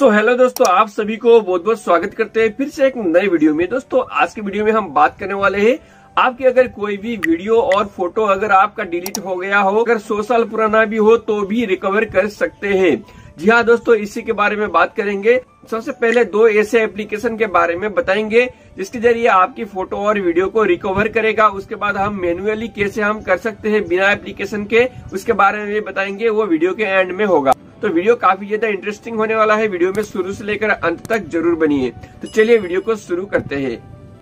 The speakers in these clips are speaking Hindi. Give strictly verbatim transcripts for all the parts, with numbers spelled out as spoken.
सो so, हेलो दोस्तों, आप सभी को बहुत बहुत स्वागत करते हैं फिर से एक नए वीडियो में। दोस्तों आज की वीडियो में हम बात करने वाले हैं आपकी अगर कोई भी वीडियो और फोटो अगर आपका डिलीट हो गया हो, अगर सौ साल पुराना भी हो तो भी रिकवर कर सकते हैं। जी हाँ दोस्तों, इसी के बारे में बात करेंगे। सबसे पहले दो ऐसे एप्लीकेशन के बारे में बताएंगे जिसके जरिए आपकी फोटो और वीडियो को रिकवर करेगा। उसके बाद हम मैन्युअली कैसे हम कर सकते हैं बिना एप्लीकेशन के, उसके बारे में बताएंगे। वो वीडियो के एंड में होगा, तो वीडियो काफी ज्यादा इंटरेस्टिंग होने वाला है। वीडियो में शुरू से लेकर अंत तक जरूर बनिए। तो चलिए वीडियो को शुरू करते हैं।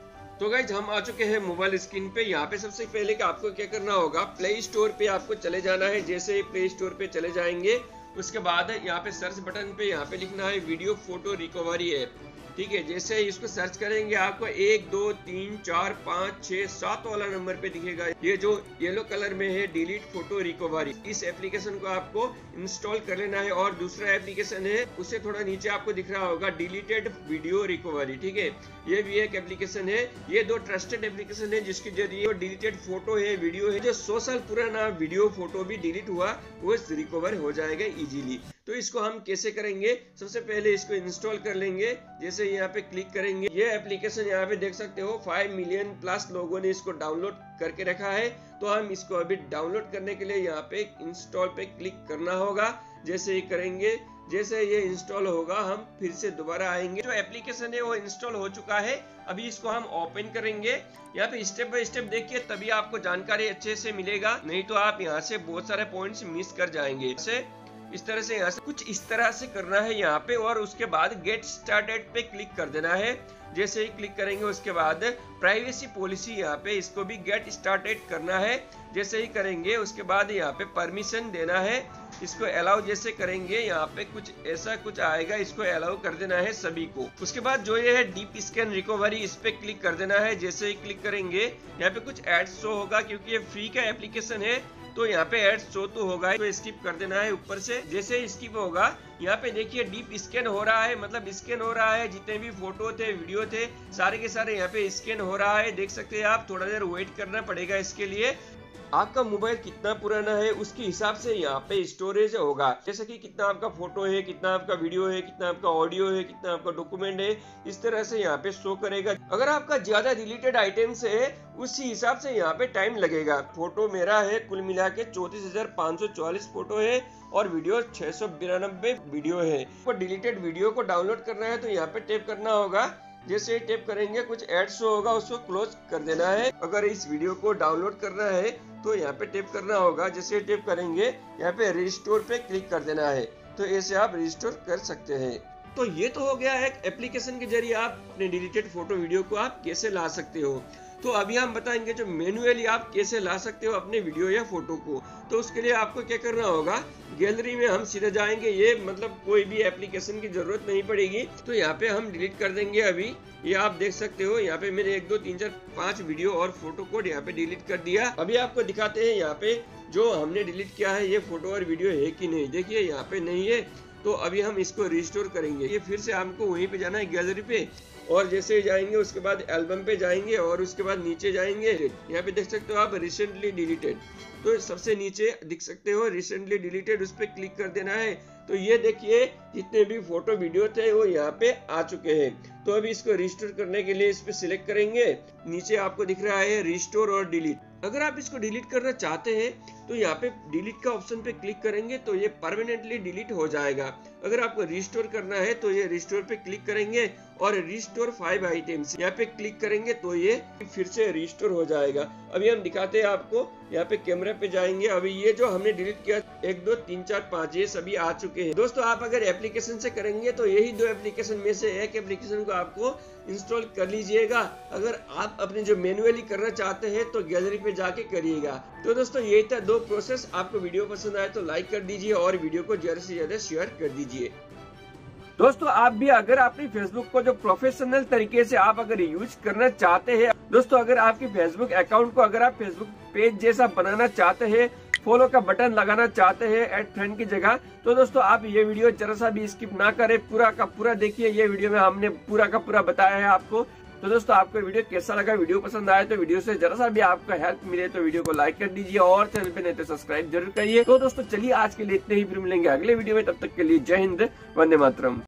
तो गाइज हम आ चुके हैं मोबाइल स्क्रीन पे। यहाँ पे सबसे पहले कि आपको क्या करना होगा, प्ले स्टोर पे आपको चले जाना है। जैसे प्ले स्टोर पे चले जाएंगे उसके बाद यहाँ पे सर्च बटन पे यहाँ पे लिखना है वीडियो फोटो रिकवरी ऐप। ठीक है, जैसे इसको सर्च करेंगे आपको एक दो तीन चार पाँच छह सात वाला नंबर पे दिखेगा। ये जो येलो कलर में है डिलीट फोटो रिकवरी, इस एप्लीकेशन को आपको इंस्टॉल कर लेना है। और दूसरा एप्लीकेशन है उससे थोड़ा नीचे आपको दिख रहा होगा डिलीटेड वीडियो रिकवरी। ठीक है, ये भी एक एप्लीकेशन है। ये दो ट्रस्टेड एप्लीकेशन है जिसके जरिए डिलीटेड फोटो है, वीडियो है, जो सौ साल पुराना वीडियो फोटो भी डिलीट हुआ वो रिकवर हो जाएगा इजीली। तो इसको हम कैसे करेंगे, सबसे पहले इसको इंस्टॉल कर लेंगे। जैसे यहाँ पे क्लिक करेंगे, ये एप्लीकेशन यहाँ पे देख सकते हो फाइव मिलियन प्लस लोगों ने इसको डाउनलोड करके रखा है। तो हम इसको अभी डाउनलोड करने के लिए यहाँ पे इंस्टॉल पे क्लिक करना होगा। जैसे ही करेंगे, जैसे ये इंस्टॉल होगा हम फिर से दोबारा आएंगे। जो एप्लीकेशन है वो इंस्टॉल हो चुका है। अभी इसको हम ओपन करेंगे। यहाँ पे स्टेप बाय स्टेप देखिए, तभी आपको जानकारी अच्छे से मिलेगा, नहीं तो आप यहाँ से बहुत सारे पॉइंट्स मिस कर जाएंगे। से इस तरह से यहाँ से कुछ इस तरह से करना है यहाँ पे, और उसके बाद गेट स्टार्टेड पे क्लिक कर देना है। जैसे ही क्लिक करेंगे उसके बाद प्राइवेसी पॉलिसी, यहाँ पे इसको भी गेट स्टार्टेड करना है। जैसे ही करेंगे उसके बाद यहाँ पे परमिशन देना है। इसको अलाउ जैसे करेंगे यहाँ पे कुछ ऐसा कुछ आएगा, इसको अलाउ कर देना है सभी को। उसके बाद जो ये है डीप स्कैन रिकवरी, इस पे क्लिक कर देना है। जैसे ही क्लिक करेंगे यहाँ पे कुछ एड्स शो होगा, क्योंकि ये फ्री का एप्लीकेशन है तो यहाँ पे एड्स शो तो होगा, तो स्किप कर देना है ऊपर से। जैसे ही स्किप होगा यहाँ पे देखिए डीप स्कैन हो रहा है, मतलब स्कैन हो रहा है। जितने भी फोटो थे वीडियो थे सारे के सारे यहाँ पे स्कैन हो रहा है, देख सकते हैं आप। थोड़ा देर वेट करना पड़ेगा इसके लिए। आपका मोबाइल कितना पुराना है उसके हिसाब से यहाँ पे स्टोरेज होगा, जैसे कि कितना आपका फोटो है, कितना आपका वीडियो है, कितना आपका ऑडियो है, कितना आपका डॉक्यूमेंट है, इस तरह से यहाँ पे शो करेगा। अगर आपका ज्यादा डिलीटेड आइटम्स है उसी हिसाब से यहाँ पे टाइम लगेगा। फोटो मेरा है कुल मिला के चौतीस हजार पाँच सौ चौवालीस फोटो है और वीडियो छह सौ बिरानबे वीडियो है। तो डिलीटेड वीडियो को डाउनलोड करना है तो यहाँ पे टैप करना होगा। जैसे टैप करेंगे कुछ एड शो होगा, उसको क्लोज कर देना है। अगर इस वीडियो को डाउनलोड करना है तो यहाँ पे टैप करना होगा। जैसे टैप करेंगे यहाँ पे रिस्टोर पे क्लिक कर देना है, तो ऐसे आप रिस्टोर कर सकते हैं। तो ये तो हो गया है एप्लीकेशन के जरिए आप अपने डिलीटेड फोटो वीडियो को आप कैसे ला सकते हो। तो अभी हम बताएंगे जो मैन्युअली आप कैसे ला सकते हो अपने वीडियो या फोटो को। तो उसके लिए आपको क्या करना होगा, गैलरी में हम सीधे जाएंगे। ये मतलब कोई भी एप्लीकेशन की जरूरत नहीं पड़ेगी, तो यहाँ पे हम डिलीट कर देंगे। अभी ये आप देख सकते हो यहाँ पे मैंने एक दो तीन चार पांच वीडियो और फोटो को यहाँ पे डिलीट कर दिया। अभी आपको दिखाते हैं यहाँ पे जो हमने डिलीट किया है ये फोटो और वीडियो है कि नहीं। देखिए यहाँ पे नहीं है, तो अभी हम इसको रिस्टोर करेंगे। ये फिर से हमको वहीं पे जाना है गैलरी पे, और जैसे ही जाएंगे उसके बाद एल्बम पे जाएंगे और उसके बाद नीचे जाएंगे। यहाँ पे देख सकते हो आप रिसेंटली डिलीटेड, तो सबसे नीचे दिख सकते हो रिसेंटली डिलीटेड, उस पर क्लिक कर देना है। तो ये देखिए जितने भी फोटो वीडियो थे वो यहाँ पे आ चुके हैं। तो अभी इसको रिस्टोर करने के लिए इस पे सिलेक्ट करेंगे। नीचे आपको दिख रहा है रिस्टोर और डिलीट। अगर आप इसको डिलीट करना चाहते हैं तो यहाँ पे डिलीट का ऑप्शन पे क्लिक करेंगे तो ये परमानेंटली डिलीट हो जाएगा। अगर आपको रिस्टोर करना है तो ये रिस्टोर पे क्लिक करेंगे और रिस्टोर फाइव आइटम्स यहाँ पे क्लिक करेंगे तो ये फिर से रिस्टोर हो जाएगा। अभी हम दिखाते हैं आपको, यहाँ पे कैमरा पे जाएंगे। अभी ये जो हमने डिलीट किया एक दो तीन चार पाँच ये सभी आ चुके हैं। दोस्तों आप अगर एप्लीकेशन से करेंगे तो यही दो एप्लीकेशन में से एक एप्लीकेशन को आपको इंस्टॉल कर लीजिएगा। अगर आप अपने जो मैन्युअली करना चाहते हैं तो गैलरी पे जाके करिएगा। तो दोस्तों यही था दो प्रोसेस। आपको वीडियो पसंद आए तो लाइक कर दीजिए और वीडियो को ज्यादा से ज्यादा शेयर कर दीजिए। दोस्तों आप भी अगर अपनी फेसबुक को जो प्रोफेशनल तरीके से आप अगर यूज करना चाहते हैं, दोस्तों अगर आपके फेसबुक अकाउंट को अगर आप फेसबुक पेज जैसा बनाना चाहते हैं, फॉलो का बटन लगाना चाहते हैं ऐड फ्रेंड की जगह, तो दोस्तों आप ये वीडियो जरा सा भी स्किप ना करें, पूरा का पूरा देखिए। ये वीडियो में हमने पूरा का पूरा बताया है आपको। तो दोस्तों आपको वीडियो कैसा लगा, वीडियो पसंद आए तो वीडियो से जरा सा भी आपको हेल्प मिले तो वीडियो को लाइक कर दीजिए और चैनल पे नहीं तो सब्सक्राइब जरूर करिए। तो दोस्तों चलिए आज के लिए इतने ही, फिर मिलेंगे अगले वीडियो में। तब तक के लिए जय हिंद, वंदे मातरम।